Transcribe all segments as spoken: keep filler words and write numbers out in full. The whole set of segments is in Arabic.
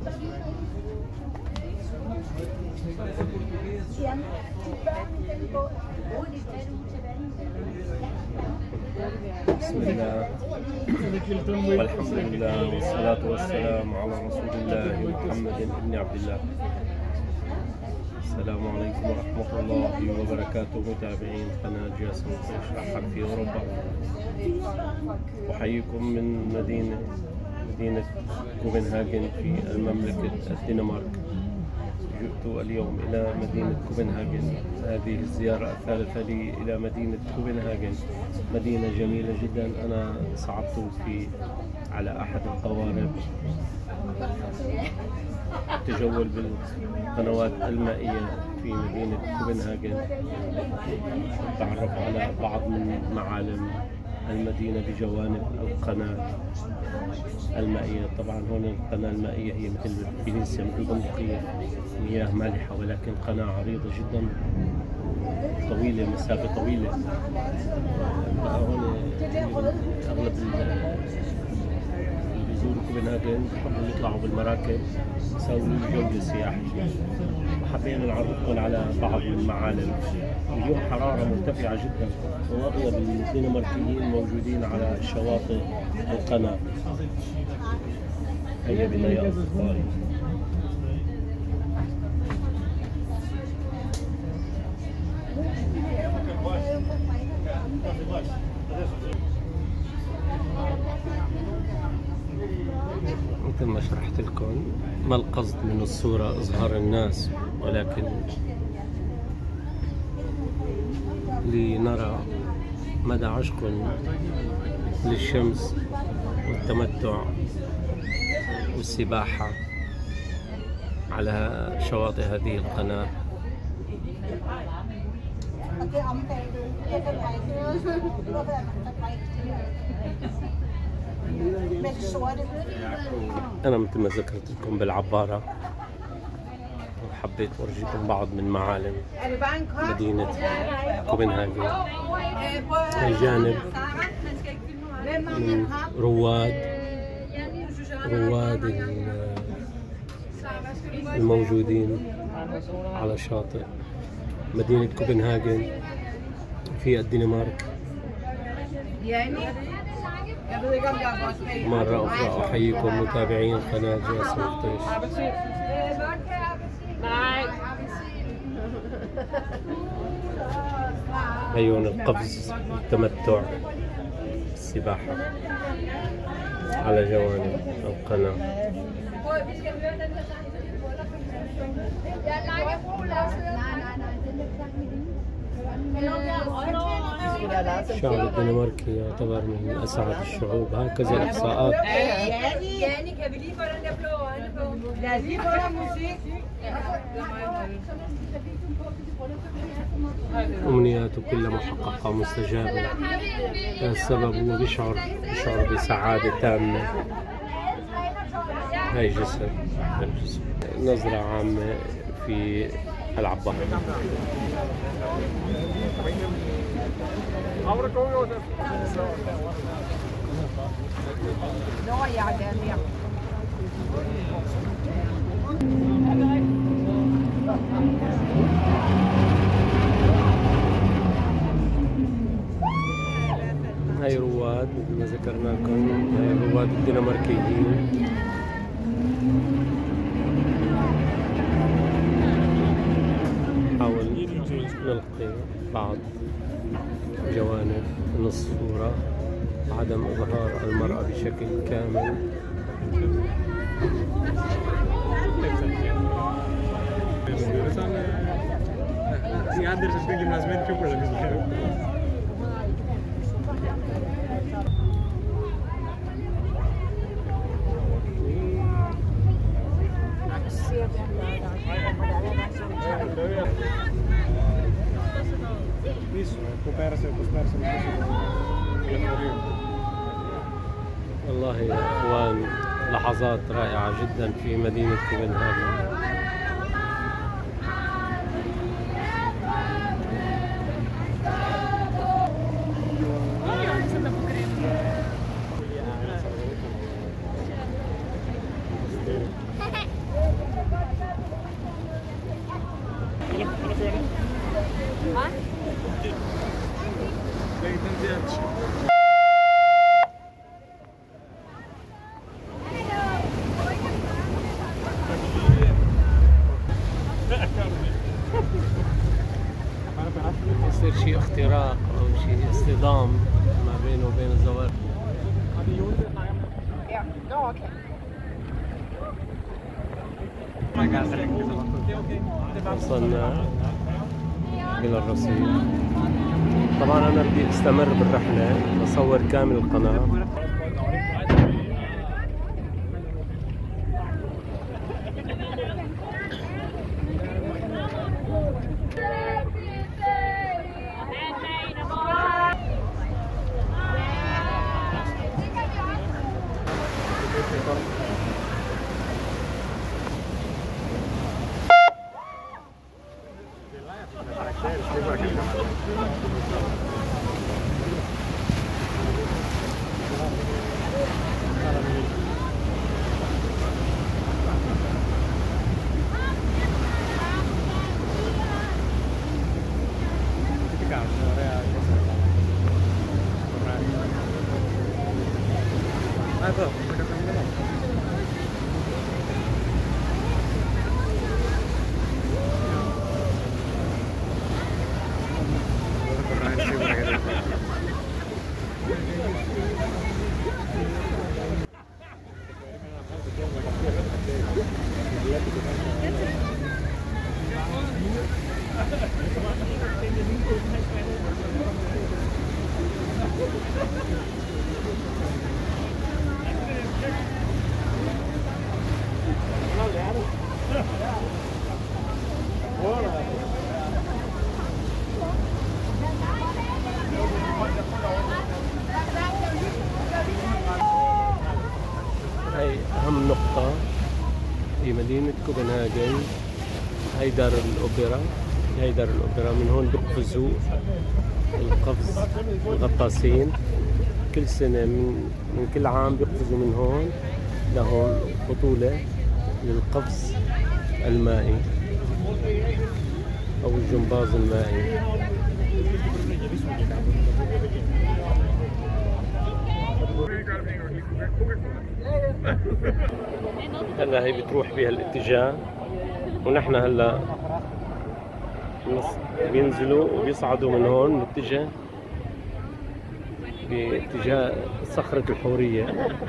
بسم الله والحمد لله والصلاة والسلام على رسول الله محمد بن عبد الله. السلام عليكم ورحمة الله وبركاته متابعين قناة جاسم الحق في أوروبا. أحييكم من مدينة مدينة كوبنهاجن في المملكة الدنمارك. جئت اليوم إلى مدينة كوبنهاجن. هذه الزيارة الثالثة لي إلى مدينة كوبنهاجن، مدينة جميلة جدا. أنا صعدت في على أحد القوارب، تجول بالقنوات المائية في مدينة كوبنهاجن، تعرف على بعض من معالم المدينة بجوانب القناة المائية. طبعا هون القناة المائية هي مثل فينيسيا، مثل بندقية، مياه مالحة، ولكن قناة عريضة جدا طويلة، مسافة طويلة. هون أغلب اللي بيزوروا كوبنهاجن بحبوا يطلعوا بالمراكب يسووا جولة سياحية، وحبينا نعرفكم على بعض المعالم. اليوم حرارة مرتفعة جدا، وأغلب الدنماركيين موجودين على شواطئ القناة. هيا بنا يا أصدقائي. مثل ما شرحت لكم، ما القصد من الصورة إظهار الناس، ولكن لنرى مدى عشق للشمس والتمتع والسباحة على شواطئ هذه القناة. أنا مثل ما ذكرت لكم بالعبارة، وحبيت أورجيكم بعض من معالم مدينة كوبنهاجن. الجانب من رواد رواد الموجودين على شاطئ مدينة كوبنهاجن في الدنمارك. مرة أخرى أحييكم متابعين قناة جاسم الطيش. عيون القفز والتمتع السباحة على جوانب القناة. الشعب الدنماركي يعتبر من أسعد الشعوب، هكذا الإحصاءات. أمنياته كلها محققة ومستجابة. السبب هو بيشعر بيشعر بسعادة تامة. هاي جسد الجسد. نظرة عامة في العبارة. هاي رواد مثل ما ذكرنا لكم، هاي رواد الدنماركيين. نحاول نلقي بعض جوانب من الصورة، عدم إظهار المرأة بشكل كامل. والله يا اخوان، لحظات رائعة جدا في مدينة كوبنهاجن. يصير شيء اختراق او شيء اصطدام ما بينه وبين الزوار. وصلنا إلى الرصيف. طبعا أنا بدي أستمر بالرحلة أصور كامل القناة. هاي أهم نقطة في مدينة كوبنهاجن. هاي دار الأوبرا، هاي دار الأوبرا. من هون بيقفزوا القفز الغطاسين كل سنة، من من كل عام بيقفزوا من هون لهون بطولة للقفز المائي أو الجمباز المائي. هلا هي بتروح بها الاتجاه، ونحن هلا بينزلوا وبيصعدوا من هون نتجه باتجاه صخرة الحورية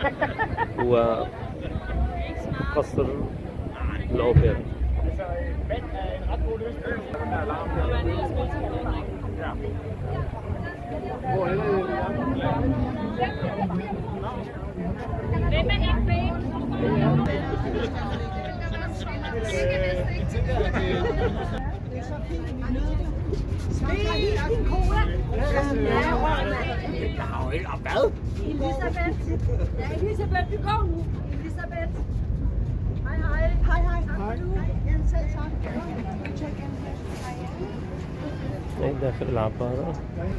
وقصر الأوبرا. Elisabeth, vi går nu. Elisabeth. Hej, hej. Hej, hej. Hej. Jamen selv tak. هي داخل العبارة.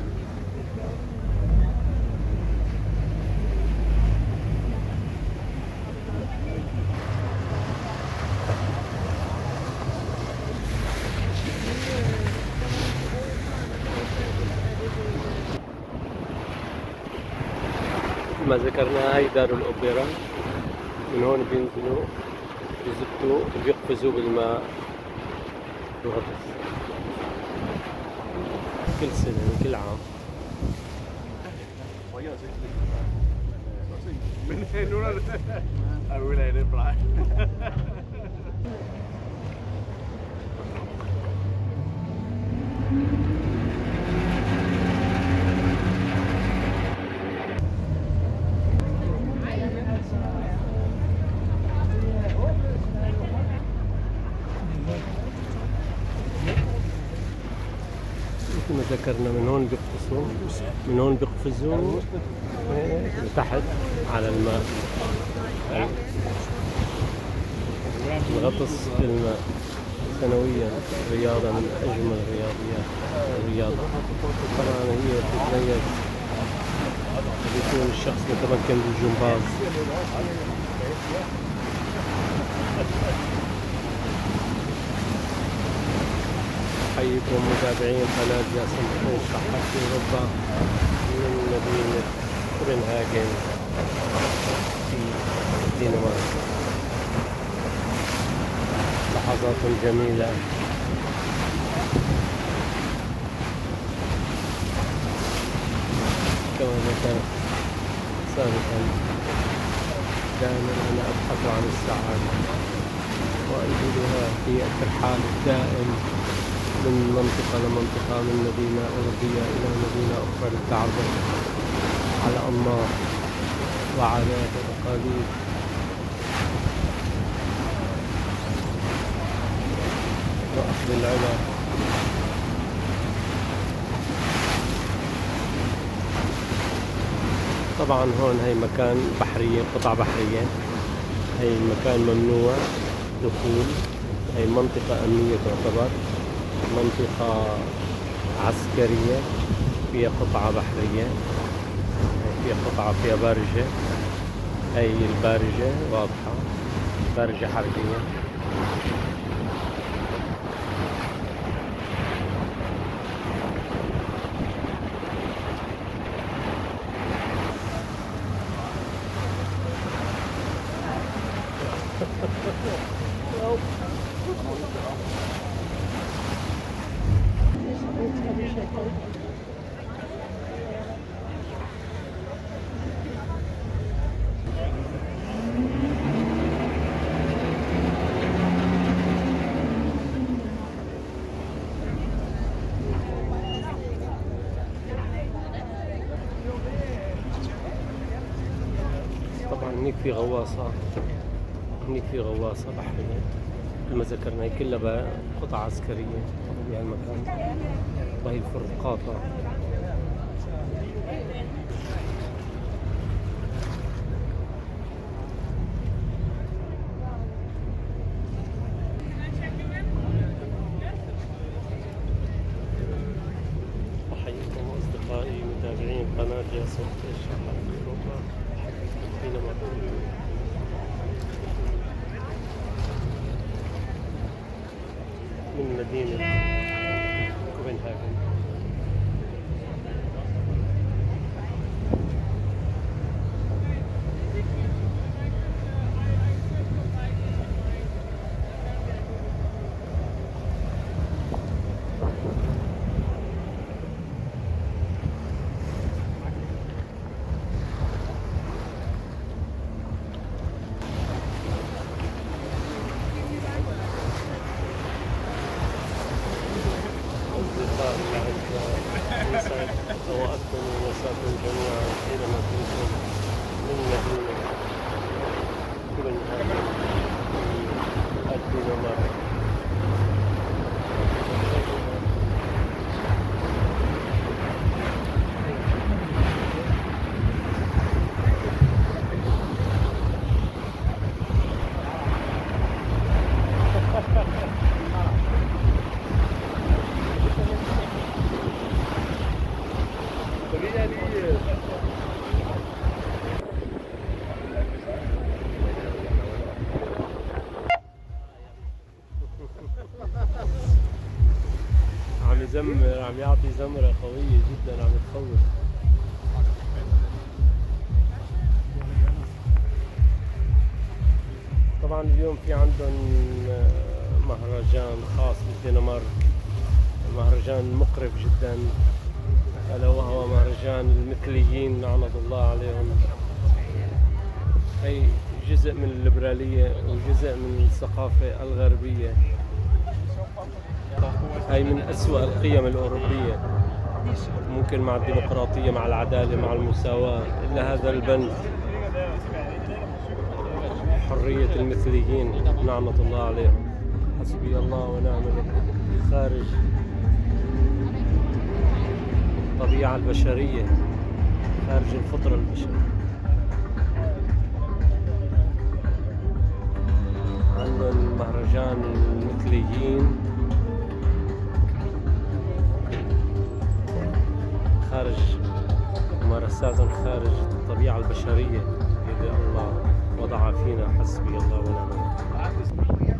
ما ذكرنا هاي دار الأوبرا. من هون بينزلوا بيزبطوا بيقفزوا بالماء الغطس كل سنة من كل عام. مثل ما ذكرنا من هون بيقفزوا من هون بيقفزوا لتحت على الماء. الغطس في الماء سنويا رياضة من أجمل الرياضيات الرياضة. طبعا هي بتتميز بيكون الشخص متمكن بالجمباز. أحييكم متابعين قناة جاسم حسين صحة في أوروبا من مدينة كوبنهاجن في الدنمارك. لحظات جميلة. كما ذكرت سابقا دائما أنا أبحث عن السعادة وأجدها في الترحال الدائم من منطقة لمنطقة، من مدينة أوروبية إلى مدينة أخرى للتعرف على أنماط وعادات وتقاليد وأخذ العلا. طبعا هون هي مكان بحرية، قطع بحرية، هي مكان ممنوع دخول، هي منطقة أمنية تعتبر منطقة عسكرية، فيها قطعة بحرية، فيها قطعة فيها بارجة، هي البارجة واضحة، بارجة حربية. طبعا هنيك في غواصة، هنيك في غواصة بحرية كما ذكرنا، هي كلها قطع عسكرية بهالمكان، وهي الفرقاطة. أحييكم أصدقائي متابعين قناة جاسوس الشرق أوروبا حينما كنتم من مدينة كوبنهاجن. يسعد أوقاتكم ومساكم جميعا حينما كنتم من مدينة كوبنهاجن في الدنمارك. عم يزمر، عم يعطي زمرة قوية جدا، عم تخوف. طبعا اليوم في عندهم مهرجان خاص بالدنمارك، مهرجان مقرف جدا، ألا وهو مهرجان المثليين لعنة الله عليهم. هي جزء من الليبرالية وجزء من الثقافة الغربية، هاي من أسوأ القيم الأوروبية، ممكن مع الديمقراطية، مع العدالة، مع المساواة، إلا هذا البند حرية المثليين لعنة الله عليهم. حسبي الله ونعم الوكيل. خارج الطبيعة البشرية، خارج الفطرة البشرية. عندنا مهرجان المثليين خارج ممارسات خارج الطبيعة البشرية اللي الله وضع فينا. حسبي الله ونعم الوكيل.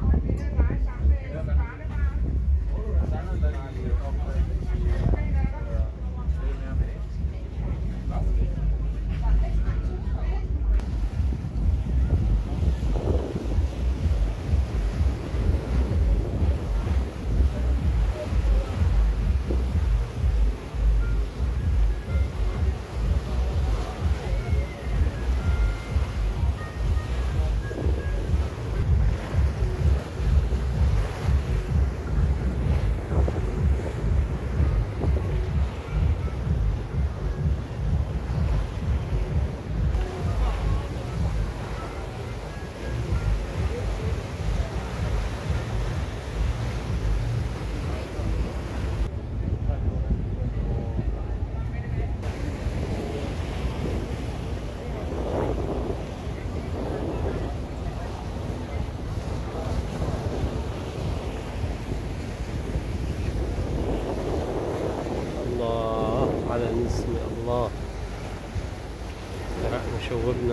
شوقنا.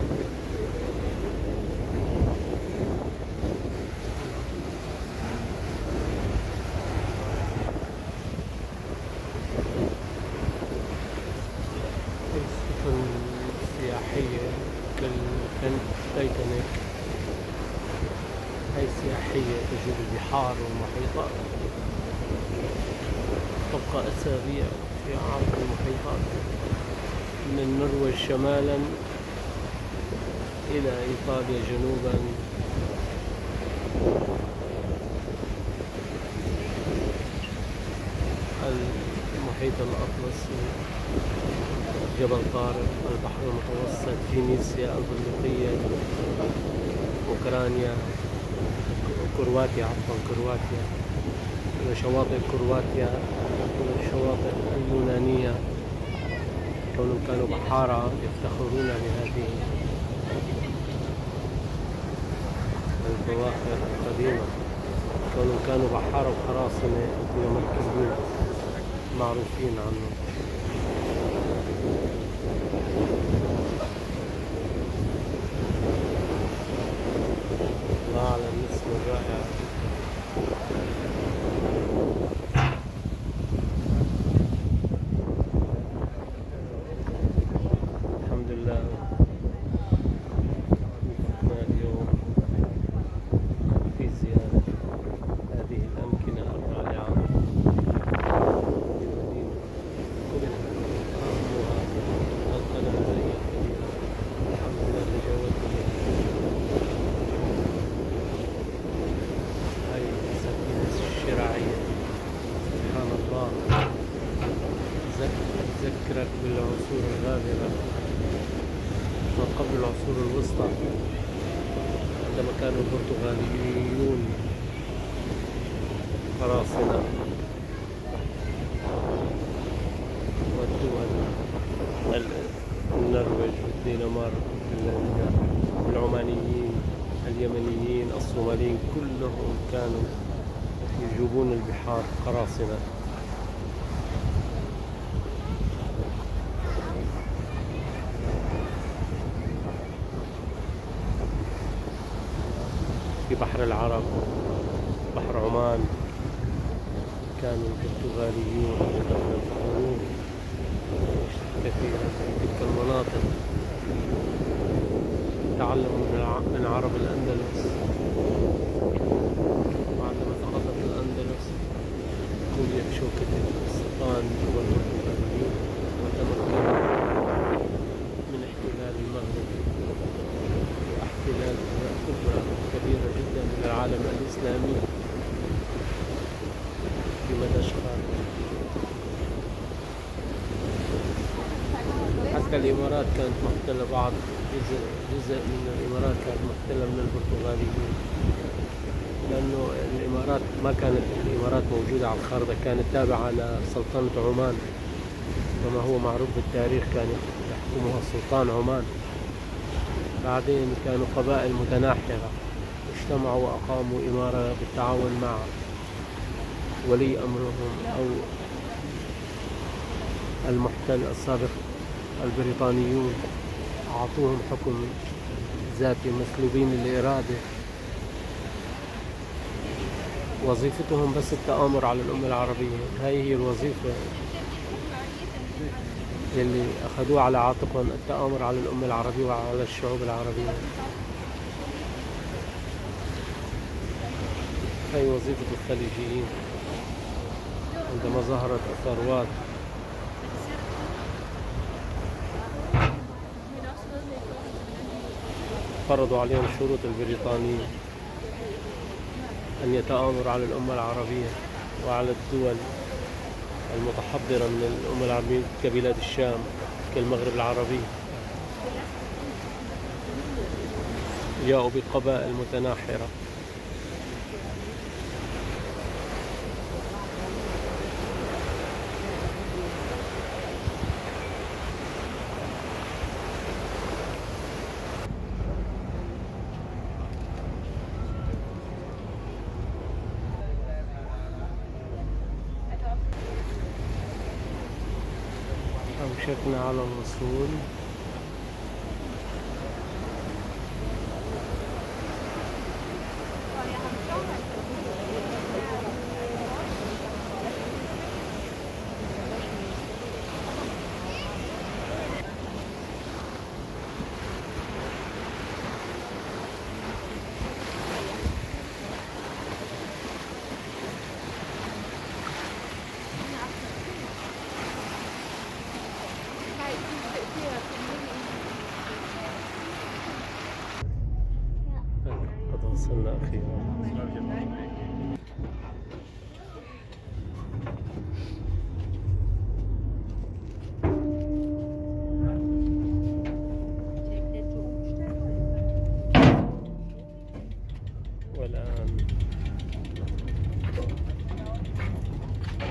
السفن السياحية كالتايتانيك هاي سياحية تجول البحار والمحيطات، تبقى أسابيع في عرض المحيطات من النرويج شمالا إلى إيطاليا جنوبا، المحيط الأطلسي، جبل طارق، البحر المتوسط، فينيسيا، البندقية، أوكرانيا، كرواتيا، عفوا كرواتيا، شواطئ كرواتيا، الشواطئ اليونانية، كونهم كانوا بحارة يفتخرون بهذه البواخر القديمة، كونهم كانوا بحارة وقراصنة دنماركيين معروفين عنهم. الله على النسمة الرائعة. الحمد لله وفقنا اليوم في زيارة هذه الأمكنة الرائعة في مدينة كوبنهاغن، أهمها القلعة المائية الكبيرة. الحمد لله تجاوزنا بها. هاي السفينة الشراعية سبحان الله تذكرك بالعصور الغابرة ما قبل العصور الوسطى، عندما كانوا البرتغاليون قراصنة، والدول النرويج والدنمارك وفنلندا، العمانيين، اليمنيين، الصوماليين، كلهم كانوا يجوبون البحار قراصنة. في بحر العرب، بحر عمان، كانوا البرتغاليون يتفننون كثيرا في تلك المناطق. تعلموا من عرب الأندلس، وعندما سقطت الأندلس قويت شوكة السلطان والبرتغاليين وتمكنوا من احتلال المغرب واحتلال أجزاء كبرى كبيرة جدا من العالم الإسلامي في مدغشقر. حتى الإمارات كانت محتلة، بعض جزء, جزء من الإمارات كانت محتلة من البرتغاليين، لأنه الإمارات ما كانت الإمارات موجودة على الخارطة، كانت تابعة لسلطنة عمان، كما هو معروف بالتاريخ كان يحكمها السلطان عمان. بعدين كانوا قبائل متناحرة اجتمعوا وأقاموا إمارة بالتعاون مع ولي أمرهم أو المحتل السابق البريطانيون، أعطوهم حكم ذاتي مسلوبين الإرادة، وظيفتهم بس التآمر على الأمة العربية. هاي هي الوظيفة اللي أخذوها على عاتقهم، التآمر على الأمة العربية وعلى الشعوب العربية. هاي وظيفة الخليجيين. عندما ظهرت الثروات فرضوا عليهم شروط البريطانيين أن يتآمروا على الأمة العربية وعلى الدول المتحضرة من الأمة العربية كبلاد الشام كالمغرب العربي. جاءوا بقبائل متناحرة أوشكنا على الوصول.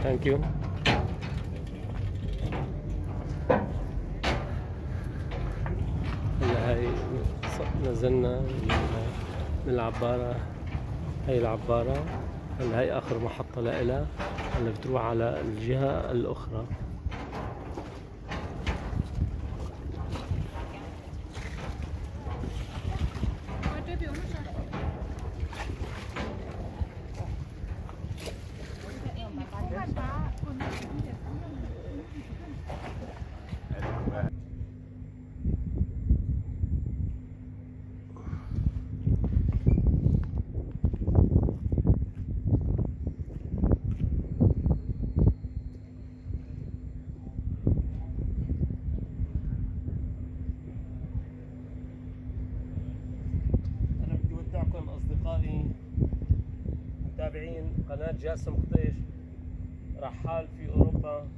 ثانك يو. هلا هاي نزلنا من العبارة، هاي العبارة هلا هاي آخر محطة لإلها، هلا بتروح على الجهة الأخرى. أصدقائي متابعين قناة جاسم قطيش رحال في أوروبا،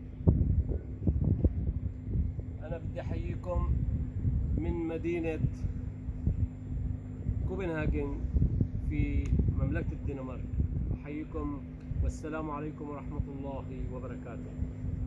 أنا بدي أحييكم من مدينة كوبنهاجن في مملكة الدنمارك. أحييكم والسلام عليكم ورحمة الله وبركاته.